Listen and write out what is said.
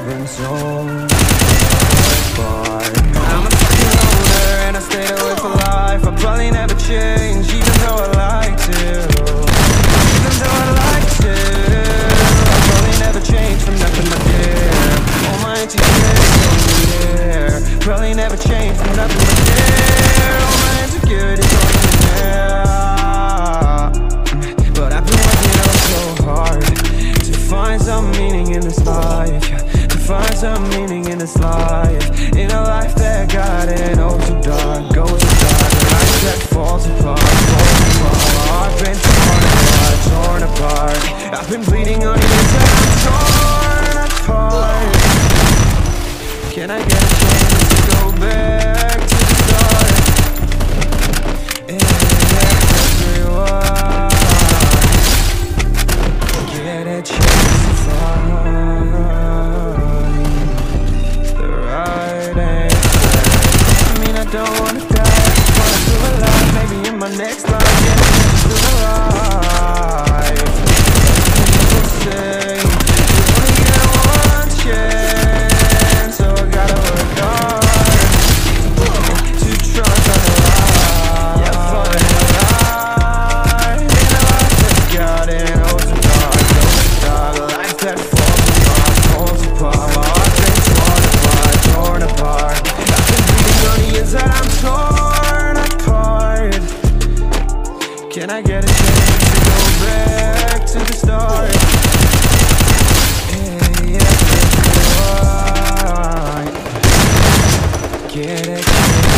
been torn apart. I'm a fucking loner and I stayed away for life. I'll probably never change, even though I like to. Even though I like to, I'll probably never change from nothing but there. All my insecurities only there. Probably never change from nothing but there. All my insecurities only there. But I've been working out so hard to find some meaning in this life, to find some meaning in this life, in a life that got it oh so dark, goes so dark, a life that falls apart, falls apart. My heart been torn apart. I've been bleeding on the inside, I'm torn apart. Can I get a chance to go back to the start? And everyone get a chance to find the right answer. I mean, I don't wanna die, I just wanna feel alive. Maybe in my next life, get a chance to feel alive. People say you only get one chance, so I gotta work hard to try to find a life. Yeah, find a life in a life that got it oh so dark, a life that falls apart, falls apart. My heart been torn apart. I've been bleeding on the inside, I'm torn apart. Can I get a chance to go back to the start? Yeah, everyone get a chance.